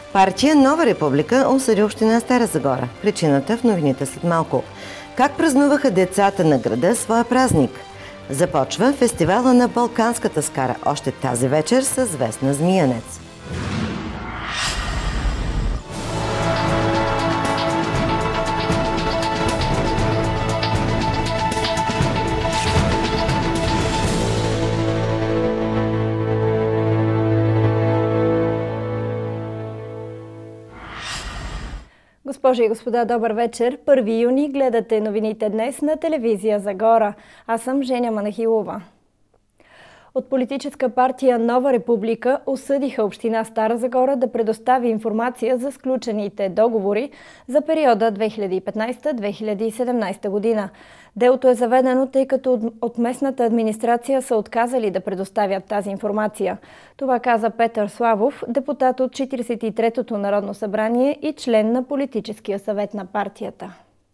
Партия Нова република осъди община Стара Загора. Причината в новините след малко. Как празнуваха децата на града своя празник? Започва фестивала на Балканската скара още тази вечер с Весна Змиянец. Госпожи и господа, добър вечер. 1 юни гледате новините днес на телевизия Загора. Аз съм Женя Манахилова. От политическа партия Нова република осъдиха община Стара Загора да предостави информация за сключените договори за периода 2015-2017 година. Делото е заведено, тъй като от местната администрация са отказали да предоставят тази информация. Това каза Петър Славов, депутат от 43-то Народно събрание и член на политическия съвет на партията.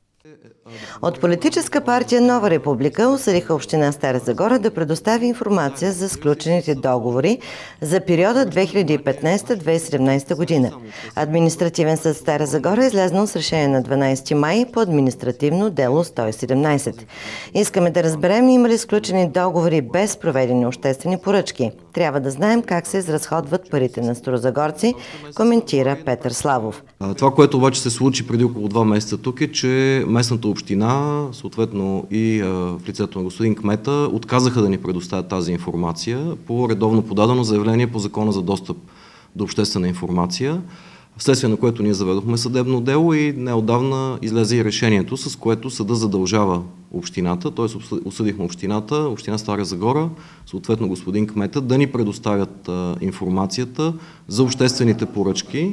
От политическа партия Нова република осъдиха община Стара Загора да предостави информация за сключените договори за периода 2015-2017 година. Административен съд Стара Загора е излезнал с решение на 12 май по административно дело 117. Искаме да разберем има ли сключени договори без проведени обществени поръчки. Трябва да знаем как се изразходват парите на старозагорци, коментира Петър Славов. Това, което обаче се случи преди около 2 месеца тук е, че местната община, съответно и в лицето на господин кмета, отказаха да ни предоставят тази информация по редовно подадено заявление по Закона за достъп до обществена информация, вследствие на което ние заведохме съдебно дело и неотдавна излезе и решението, с което съда задължава общината, т.е. осъдихме общината, община Стара Загора, съответно господин кмета, да ни предоставят информацията за обществените поръчки.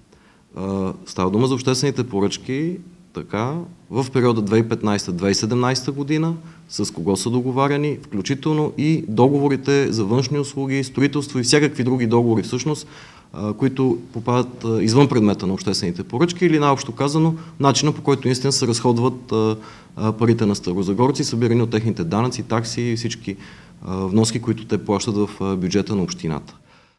Става дума за обществените поръчки, така, в периода 2015-2017 година, с кого са договаряни, включително и договорите за външни услуги, строителство и всякакви други договори всъщност, които попадат извън предмета на обществените поръчки или най-общо казано начина, по който наистина се разходват парите на старозагорци, събирани от техните данъци, такси и всички вноски, които те плащат в бюджета на общината.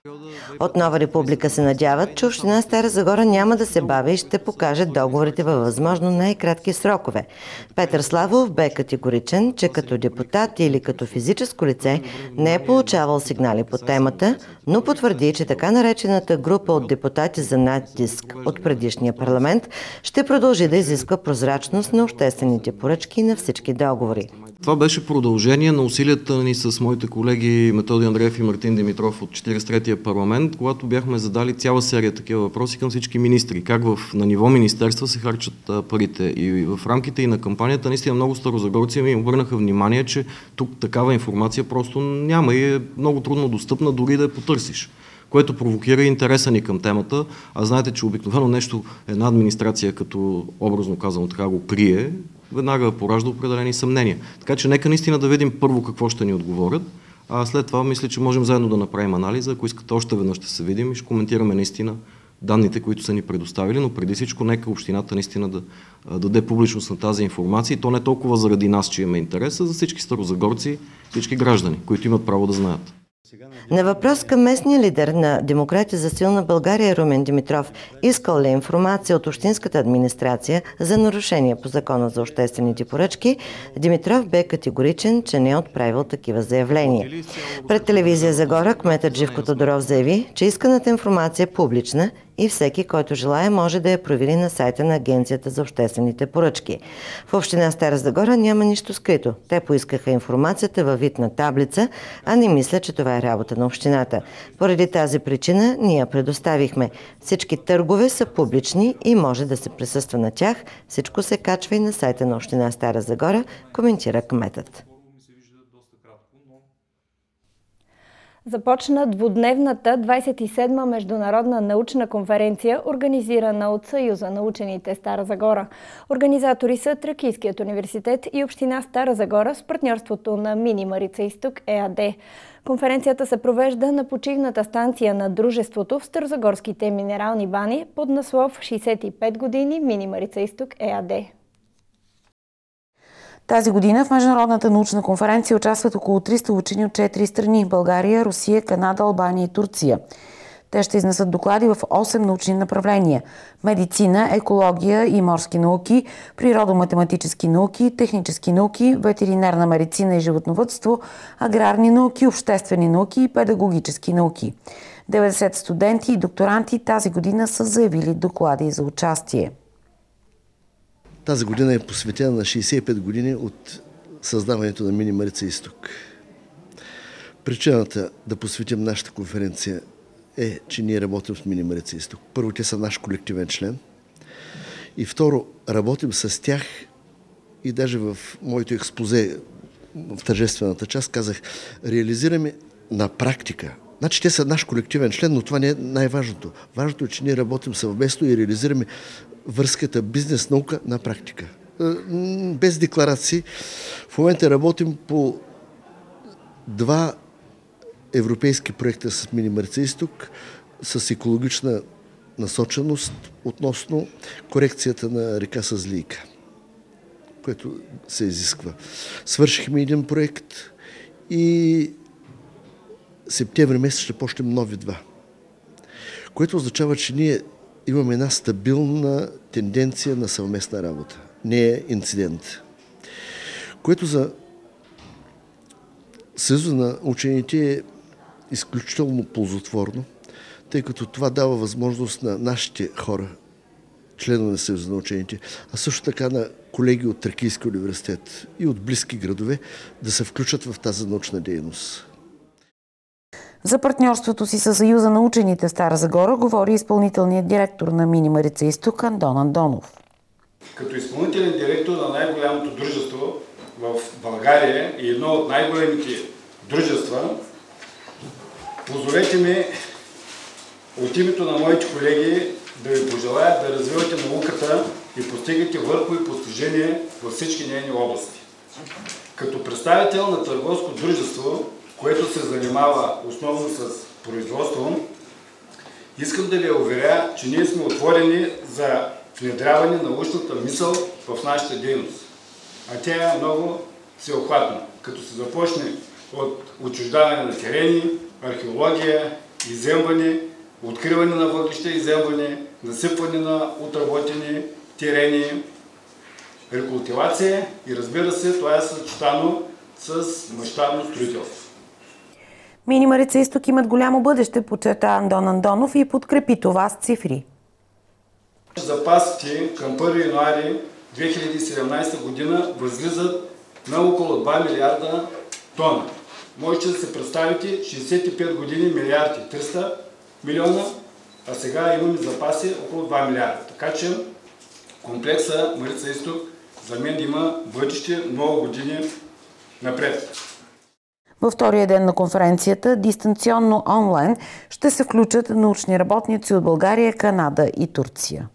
От Нова република се надяват, че община Стара Загора няма да се бави и ще покаже договорите във възможно най-кратки срокове. Петър Славов бе категоричен, че като депутат или като физическо лице не е получавал сигнали по темата, но потвърди, че така наречената група от депутати за натиск от предишния парламент ще продължи да изисква прозрачност на обществените поръчки на всички договори. Това беше продължение на усилията ни с моите колеги Методи Андреев и Мартин Димитров от 43-я парламент, когато бяхме задали цяла серия такива въпроси към всички министри. Как на ниво министерства се харчат парите. И в рамките и на кампанията наистина много старозагорци ми обърнаха внимание, че тук такава информация просто няма и е много трудно достъпна, дори да я потърсиш, което провокира интереса ни към темата. А знаете, че обикновено нещо една администрация, като образно казано така го крие, веднага поражда определени съмнения. Така че нека наистина да видим първо какво ще ни отговорят, а след това мисля, че можем заедно да направим анализа. Ако искате, още веднъж ще се видим и ще коментираме наистина данните, които са ни предоставили, но преди всичко нека общината наистина да даде публичност на тази информация и то не толкова заради нас, че имаме интерес, а за всички старозагорци, всички граждани, които имат право да знаят. На въпрос към местния лидер на Демократи за силна България Румен Димитров, искал ли информация от общинската администрация за нарушения по Закона за обществените поръчки, Димитров бе категоричен, че не е отправил такива заявления. Пред телевизия Загора кметът Живко Тодоров заяви, че исканата информация е публична и всеки, който желая, може да я провери на сайта на Агенцията за обществените поръчки. В община Стара Загора няма нищо скрито. Те поискаха информацията във вид на таблица, а не мисля, че това е работа на общината. Поради тази причина ние я предоставихме. Всички търгове са публични и може да се присъства на тях. Всичко се качва и на сайта на община Стара Загора, коментира кметът. Започна двудневната 27-ма международна научна конференция, организирана от Съюза на учените Стара Загора. Организатори са Тракийският университет и община Стара Загора с партньорството на Мини Марица Изток ЕАД. Конференцията се провежда на почивната станция на дружеството в Старозагорските минерални бани под наслов 65 години Мини Марица Изток ЕАД. Тази година в Международната научна конференция участват около 300 учени от 4 страни – България, Русия, Канада, Албания и Турция. Те ще изнесат доклади в 8 научни направления – медицина, екология и морски науки, природо-математически науки, технически науки, ветеринарна медицина и животновъдство, аграрни науки, обществени науки и педагогически науки. 90 студенти и докторанти тази година са заявили доклади за участие. Тази година е посветена на 65 години от създаването на Мини Марица изток. Причината да посветим нашата конференция е, че ние работим с Мини Марица изток. Първо, те са наш колективен член. И второ, работим с тях и даже в моето експозе в тържествената част казах, реализираме на практика. Значи те са наш колективен член, но това не е най-важното. Важното е, че ние работим съвместно и реализираме връзката бизнес-наука на практика. Без декларации. В момента работим по 2 европейски проекта с Мини Марица изток с екологична насоченост относно корекцията на река Съзлийка, което се изисква. Свършихме един проект и септември месец ще почнем нови 2, което означава, че ние имаме една стабилна тенденция на съвместна работа. Не е инцидент. Което за Съюза на учените е изключително ползотворно, тъй като това дава възможност на нашите хора, членове на Съюза на учените, а също така на колеги от Тракийския университет и от близки градове да се включат в тази научна дейност. За партньорството си със Съюза на учените в Стара Загора говори изпълнителният директор на Мини Марица изток Андон Андонов. Като изпълнителен директор на най-голямото дружество в България и едно от най-големите дружества, позволете ми от името на моите колеги да ви пожелая да развивате науката и постигате върхови постижения във всички нейни области. Като представител на търговско дружество, което се занимава основно с производство, искам да ви уверя, че ние сме отворени за внедряване на научната мисъл в нашата дейност. А тя е много всеобхватна, като се започне от отчуждаване на терени, археология, изземване, откриване на въглища изземване, насипване на отработени терени, рекултивация и разбира се, това е съчетано с мащабно строителство. Мини Марица изток имат голямо бъдеще, подчерта Андон Андонов и подкрепи това с цифри. Запасите към 1 януари 2017 година възлизат на около 2 милиарда тона. Можете да се представите 65 години милиарди 300 милиона, а сега имаме запаси около 2 милиарда. Така че комплекса Марица изток за мен има бъдеще много години напред. Във втория ден на конференцията, дистанционно онлайн, ще се включат научни работници от България, Канада и Турция.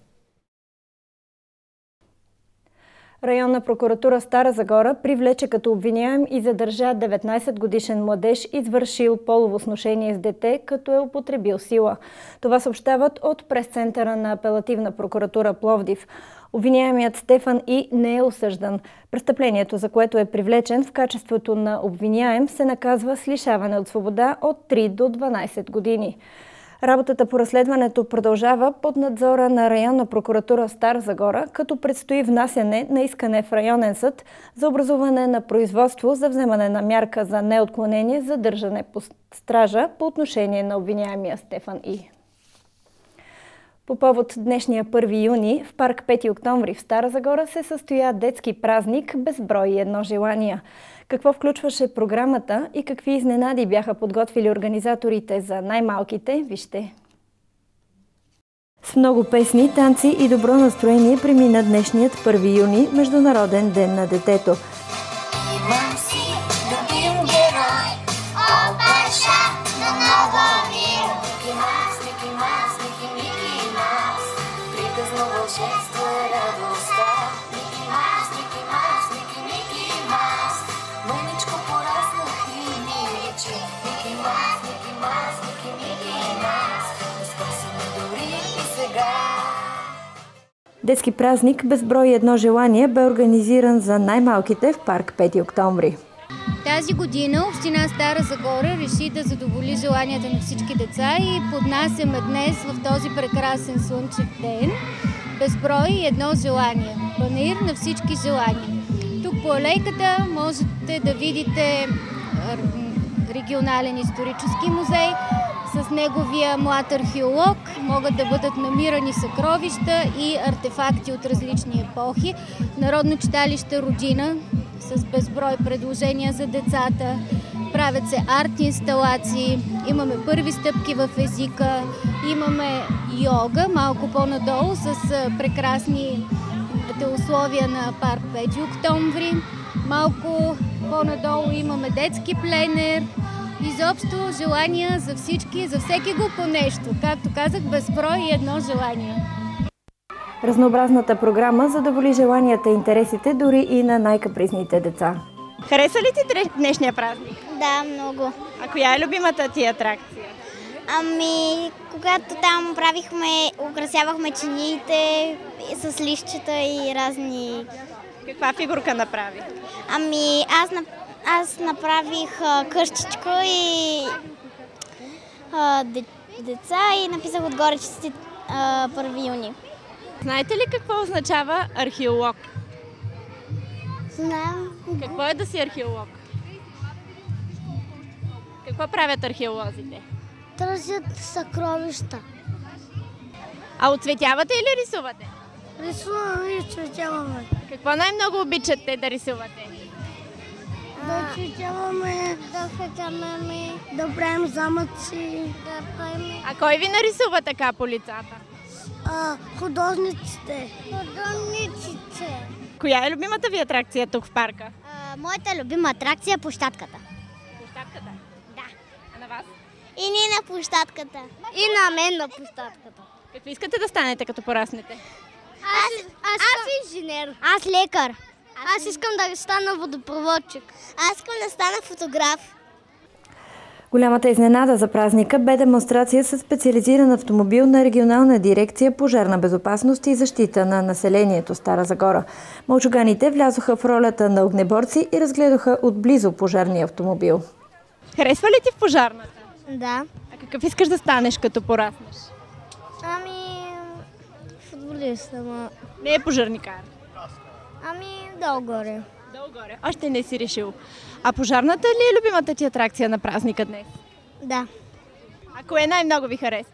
Районна прокуратура Стара Загора привлече като обвиняем и задържа 19-годишен младеж, извършил полово сношение с дете, като е употребил сила. Това съобщават от прес-центъра на Апелативна прокуратура Пловдив. Обвиняемият Стефан И не е осъждан. Престъплението, за което е привлечен в качеството на обвиняем, се наказва с лишаване от свобода от 3 до 12 години. Работата по разследването продължава под надзора на Районна прокуратура Стара Загора, като предстои внасяне на искане в районен съд за образуване на производство за вземане на мярка за неотклонение, задържане по стража по отношение на обвиняемия Стефан И. По повод днешния 1 юни в парк 5 октомври в Стара Загора се състоя детски празник безброй и едно желания. Какво включваше програмата и какви изненади бяха подготвили организаторите за най-малките, вижте. С много песни, танци и добро настроение премина днешният 1 юни, Международен ден на детето. Имам си любим герой, от баща на нова мир. Мики Маус, приказно вълшебство е радостта. Мики Маус, мъничко пораснах и ми рече. Мики Маус, успех си ме дори и сега. Детски празник безброй и едно желание бе организиран за най-малките в парк 5 октомври. Тази година община Стара Загора реши да задоволи желанията на всички деца и поднасяме днес в този прекрасен слънчев ден безброй едно желание. Панаир на всички желания. Тук по алейката можете да видите регионален исторически музей с неговия млад археолог. Могат да бъдат намирани съкровища и артефакти от различни епохи. Народно читалище Родина с безброй предложения за децата. Правят се арт-инсталации, имаме първи стъпки в езика, имаме йога малко по-надолу с прекрасни условия на парк 5 октомври. Малко по-надолу имаме детски пленер. Изобщо желания за всички, за всеки го по нещо. Както казах, безброй и едно желание. Разнообразната програма задоволи желанията и интересите дори и на най-капризните деца. Хареса ли ти днешния празник? Да, много. А коя е любимата ти атракция? Когато там украсявахме чиниите с листчета и разни... Каква фигурка направи? Аз направих къщичка и деца и написах отгоре честит 1 юни. Знаете ли какво означава археолог? Знам. Какво е да си археолог? Какво правят археолозите? Търсят съкровища. А оцветявате или рисувате? Рисуваме и оцветяваме. Какво най-много обичате да рисувате? Да оцветяваме, да фетамаме, да правим замъци, да правим... А кой ви нарисува така по лицата? Художниците. Художниците. Коя е любимата ви атракция тук в парка? Моята любима атракция е площадката. Площадката? Да. А на вас? И ние на площадката. И на мен на площадката. Какво искате да станете като пораснете? Аз инженер. Аз лекар. Аз искам да стана водопроводчик. Аз искам да стана фотограф. Голямата изненада за празника бе демонстрация с специализиран автомобил на регионална дирекция пожарна безопасност и защита на населението Стара Загора. Мълчуганите влязоха в ролята на огнеборци и разгледаха отблизо пожарния автомобил. Харесва ли ти в пожарната? Да. А какъв искаш да станеш като пораснеш? Футболист, Не е пожарникар. долу-горе. Долу-горе. Още не си решил. А пожарната ли е любимата ти атракция на празника днес? Да. А кое най-много ви харесва?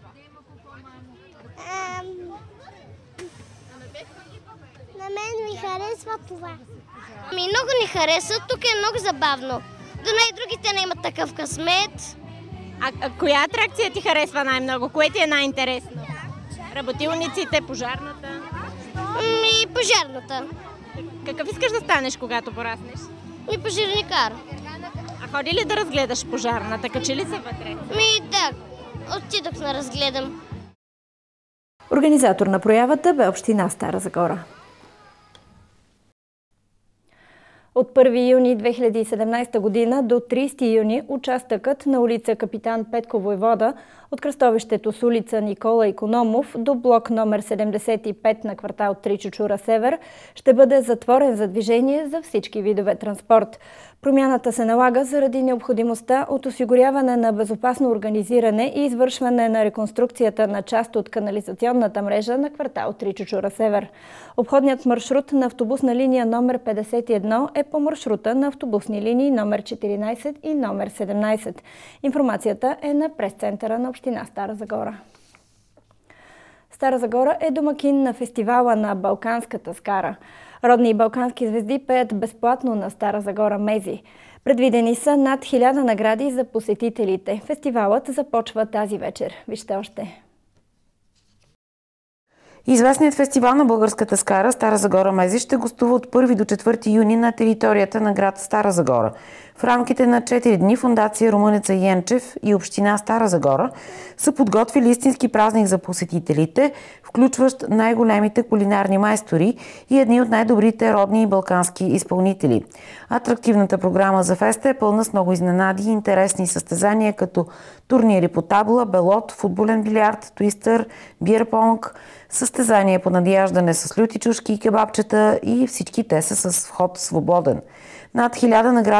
На мен ми харесва това. Много ни хареса, тук е много забавно. Дано и другите не имат такъв късмет. А коя атракция ти харесва най-много? Кое ти е най-интересно? Работилниците, пожарната? Пожарната. Какъв искаш да станеш, когато пораснеш? Пожарникар. А ходи ли да разгледаш пожарната? Качи ли се вътре? Да, отидох да разгледам. Организатор на проявата бе община Стара Загора. От 1 юни 2017 година до 30 юни участъкът на улица Капитан Петко Войвода от кръстовището с улица Никола Икономов до блок номер 75 на квартал 3 Чучура Север ще бъде затворен за движение за всички видове транспорт. Промяната се налага заради необходимостта от осигуряване на безопасно организиране и извършване на реконструкцията на част от канализационната мрежа на квартал 3 Чучура Север. Обходният маршрут на автобусна линия номер 51 е по маршрута на автобусни линии номер 14 и номер 17. Информацията е на прес-центъра на община Стара Загора. Стара Загора е домакин на фестивала на Балканската скара. Родни и балкански звезди пеят безплатно на Стара Загора Мези. Предвидени са над 1000 награди за посетителите. Фестивалът започва тази вечер. Вижте още. Известният фестивал на българската скара Стара Загора Мези ще гостува от 1 до 4 юни на територията на град Стара Загора. В рамките на 4 дни фондация Румънеца Янчев и община Стара Загора са подготвили истински празник за посетителите, включващ най-големите кулинарни майстори и едни от най-добрите родни и балкански изпълнители. Атрактивната програма за феста е пълна с много изненади и интересни състезания, като турнири по табла, белот, футболен билярд, туистър, бир-понг, състезания по надяждане с люти чушки и кебабчета и всички те са с вход свободен. Над 1000 награди очакват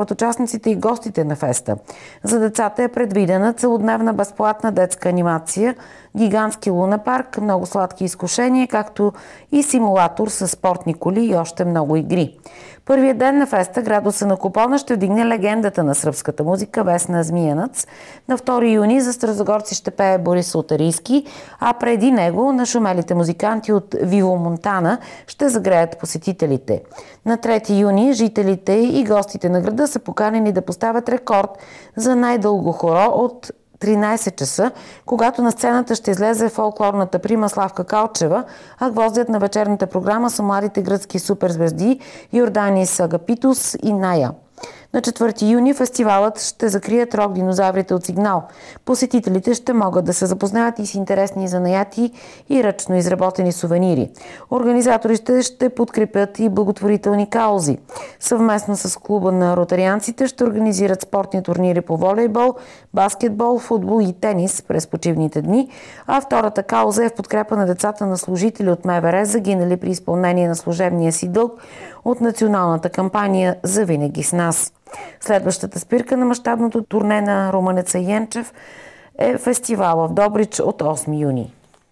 очакват участниците и гостите на феста. За децата е предвидена целодневна безплатна детска анимация, гигантски лунапарк, много сладки изкушения, както и симулатор с спортни коли и още много игри. Първият ден на феста градуса на купона ще вдигне легендата на сръбската музика Весна Змиянац. На 2 юни за старозагорци ще пее Борис Лотарийски, а преди него нашумелите музиканти от Виво Монтана ще загреят посетителите. На 3 юни жителите и гостите на града са поканени да поставят рекорд за най-дълго хоро от 13 часа, когато на сцената ще излезе фолклорната прима Славка Калчева, а гвоздят на вечерната програма са младите гръцки суперзвезди Йорданис Агапитос и Ная. На 4 юни фестивалът ще закрият рок-динозаврите от Сигнал. Посетителите ще могат да се запознаят и с интересни занаяти и ръчно изработени сувенири. Организаторите ще подкрепят и благотворителни каузи. Съвместно с клуба на ротарианците ще организират спортни турнири по волейбол, баскетбол, футбол и тенис през почивните дни, а втората кауза е в подкрепа на децата на служители от МВР, загинали при изпълнение на служебния си дълг от националната кампания "За винаги с нас". Следващата спирка на мащабното турне на румънеца Янчев е фестивала в Добрич от 8 юни.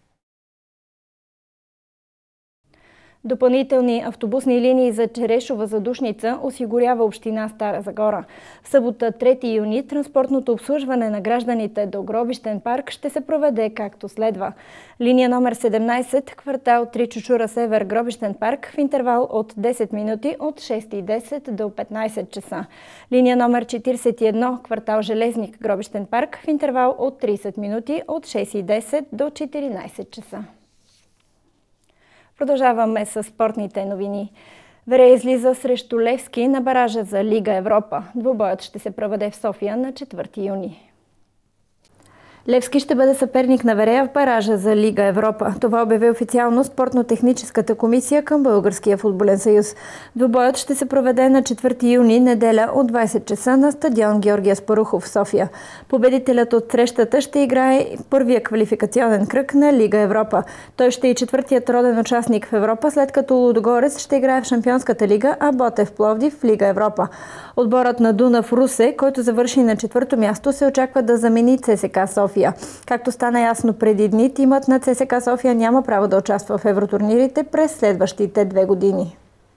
Допълнителни автобусни линии за Черешова задушница осигурява община Стара Загора. В събота 3 юни транспортното обслужване на гражданите до Гробищен парк ще се проведе както следва. Линия номер 17, квартал 3 Чучура Север, Гробищен парк в интервал от 10 минути от 6:10 до 15 часа. Линия номер 41, квартал Железник, Гробищен парк в интервал от 30 минути от 6:10 до 14 часа. Продължаваме с спортните новини. Вере излиза срещу Левски на баража за Лига Европа. Двубоят ще се проведе в София на 4 юни. Левски ще бъде съперник на Верея в баража за Лига Европа. Това обяви официално спортно-техническата комисия към Българския футболен съюз. Двубоят ще се проведе на 4 юни, неделя от 20 часа на стадион Георги Аспарухов в София. Победителят от срещата ще играе първия квалификационен кръг на Лига Европа. Той ще е четвъртият роден участник в Европа, след като Лудогорец ще играе в Шампионската лига, а Ботев Пловдив в Лига Европа. Отборът на Дунав Русе, който завърши на 4-то място, се очаква да замени ЦСКА София. Както стана ясно преди дни, тимът на ЦСКА София няма право да участва в евротурнирите през следващите 2 години.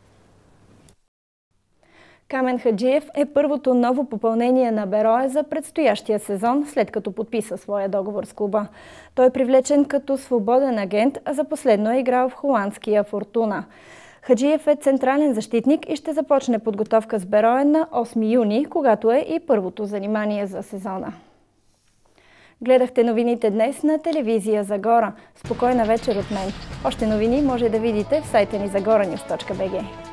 Камен Хаджиев е първото ново попълнение на Берое за предстоящия сезон, след като подписа своя договор с клуба. Той е привлечен като свободен агент, а за последно е играл в холандския Фортуна. Хаджиев е централен защитник и ще започне подготовка с Берое на 8 юни, когато е и първото занимание за сезона. Гледахте новините днес на телевизия Загора. Спокойна вечер от мен. Още новини може да видите в сайта ни zagoranews.bg.